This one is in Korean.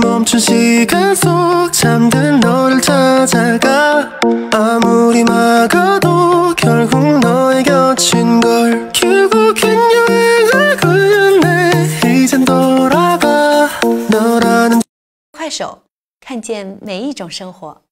멈춘 시간 속 잠든 너를 찾아가 아무리 막아도 결국 너의 곁인 걸 결국엔 여행을 끝내 이젠 돌아가 너라는 快手，看见每一种生活。